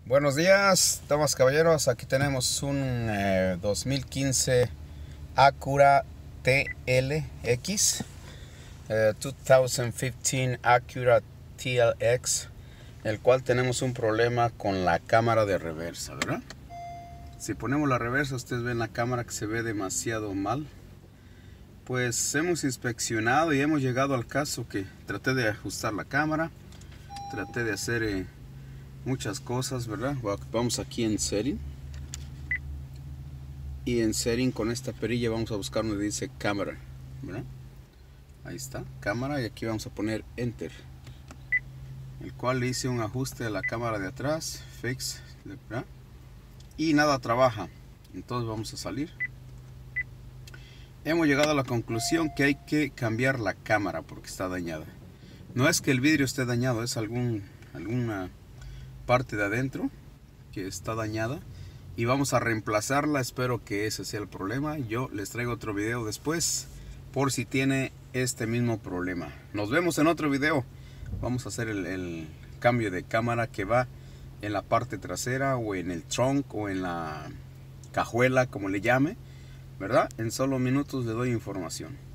Buenos días, damas caballeros. Aquí tenemos un 2015 Acura TLX, 2015 Acura TLX, el cual tenemos un problema con la cámara de reversa, ¿verdad? Si ponemos la reversa, ustedes ven la cámara que se ve demasiado mal. Pues hemos inspeccionado y hemos llegado al caso que traté de ajustar la cámara, traté de hacer muchas cosas, ¿verdad? Vamos aquí en setting, y en setting con esta perilla vamos a buscar donde dice cámara, ¿verdad? Ahí está, cámara, y aquí vamos a poner enter, el cual le hice un ajuste a la cámara de atrás, fix, ¿verdad? Y nada trabaja. Entonces vamos a salir. Hemos llegado a la conclusión que hay que cambiar la cámara porque está dañada. No es que el vidrio esté dañado, es alguna parte de adentro que está dañada y vamos a reemplazarla. Espero que ese sea el problema. Yo les traigo otro video después por si tiene este mismo problema. Nos vemos en otro video. Vamos a hacer el cambio de cámara que va en la parte trasera o en el trunk o en la cajuela, como le llame, ¿verdad? En solo minutos le doy información.